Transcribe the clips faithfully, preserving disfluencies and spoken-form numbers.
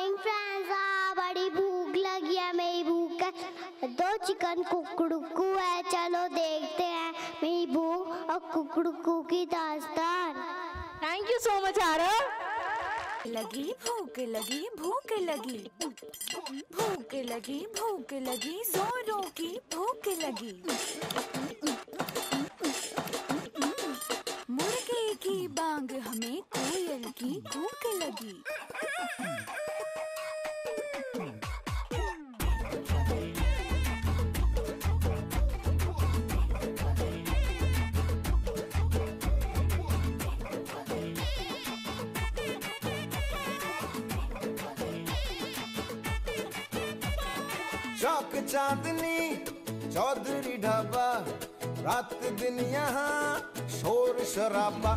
Morning friends. हाँ, बड़ी भूख लगी है, मेरी भूख है दो चिकन कुकड़ुकू है। चलो देखते हैं मेरी भूख और कुकड़ुकू की दास्तान। Thank you so much Aarav. लगी भूख लगी भूख लगी भूख लगी भूख लगी जोरों की भूख लगी। मुर्गे की बांग हमें कोयल की भूख लगी। चौक चांदनी चौधरी ढाबा, रात दिन यहाँ शोर शराबा।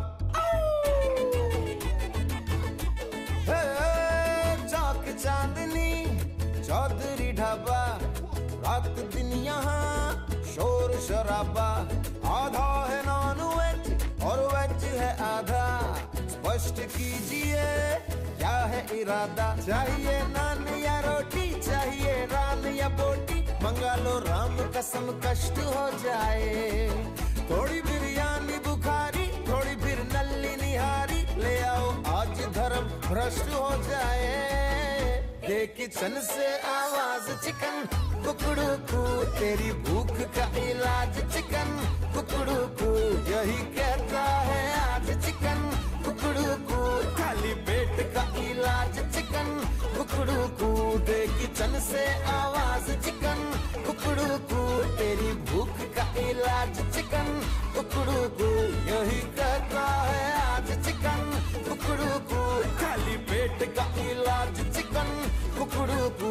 चौक चांदनी चौधरी ढाबा, रात दिन यहाँ शोर शराबा। आधा है नॉन वेज और वेज है आधा, स्पष्ट कीजिए क्या है इरादा। चाहिए नान या रोटी, चाहिए रान या बोटी, मंगा लो राम कसम कष्ट हो जाए। थोड़ी बिरयानी बुखारी, थोड़ी फिर नल्ली निहारी, ले आओ आज धर्म भ्रष्ट हो जाए। ये किचन से आवाज चिकन कुकड़ुकू, तेरी भूख का इलाज चिकन कुकड़ुकू, यही कहता है आज चिकन कुकड़ुकू। खाली पेट का इलाज चिकन कुकड़ुकू, दे किचन से आवाज चिकन कुकड़ुकू, तेरी भूख का इलाज चिकन कुकड़ुकू, यही कहता है आज चिकन कुकड़ुकू। खाली पेट का इलाज चिकन कुकड़ुकू।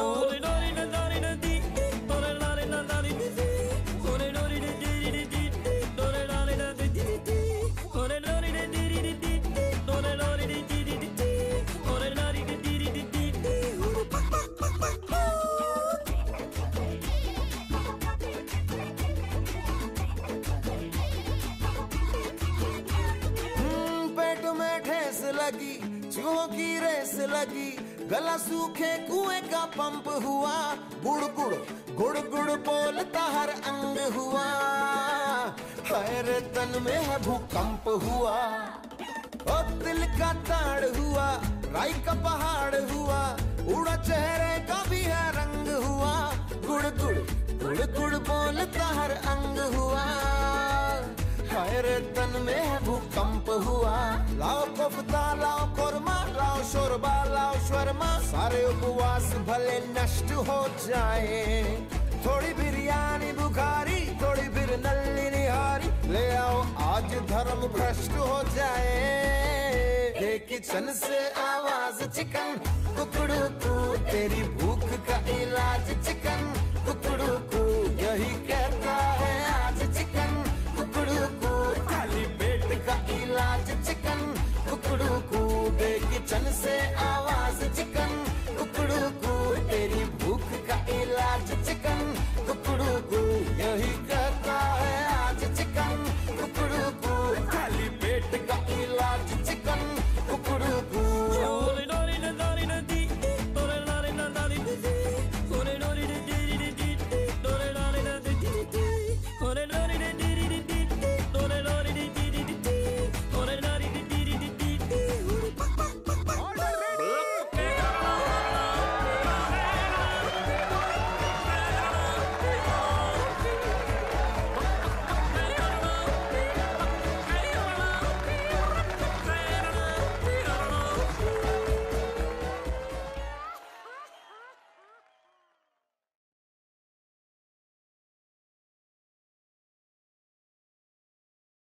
लगी चूहों की रेस लगी, गला सूखे कुएं का पंप हुआ। गुड़ गुड़ गुड़ गुड़ बोलता हर अंग हुआ, हर तन में है भूकंप हुआ। ओ दिल का ताड़ हुआ, राई का पहाड़ हुआ, उड़ा चेहरे का भी है रंग हुआ। गुड़ गुड़ गुड़ गुड़ बोलता हर अंग हुआ, हर तन में है भूकंप हुआ। लाओ कोफ्ता लाओ कोरमा, लाओ शोरबा लाओ शर्मा, सारे उपवास भले नष्ट हो जाए। थोड़ी बिरयानी बुखारी, थोड़ी फिर नल्ली निहारी, ले आओ आज धर्म भ्रष्ट हो जाए। ये किचन से आवाज चिकन कुकड़ुकू, तेरी भूख का इलाज चिकन कुकड़ुकू, यही कह